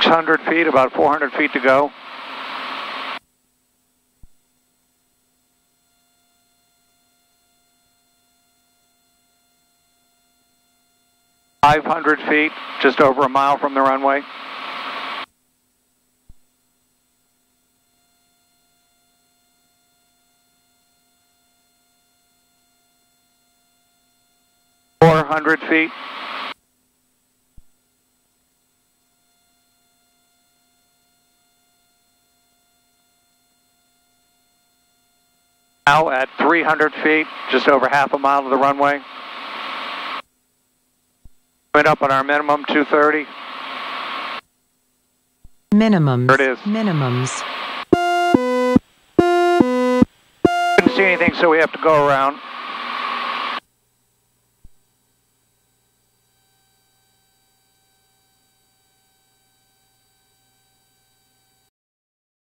600 feet, about 400 feet to go. $500 just over a mile from the runway. $400. Now at 300 feet, just over half a mile to the runway. Went up on our minimum, 230. Minimums. There it is. Minimums. Couldn't see anything, so we have to go around.